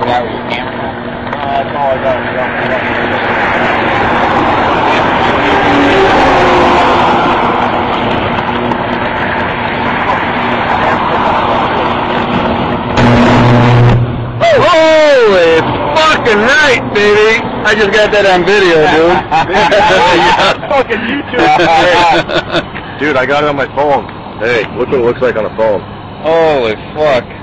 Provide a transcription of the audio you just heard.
that with your camera? That's all I got. Holy fucking right, baby! I just got that on video, dude. Fucking YouTube. Dude, I got it on my phone. Hey, look what it looks like on a phone. Holy fuck.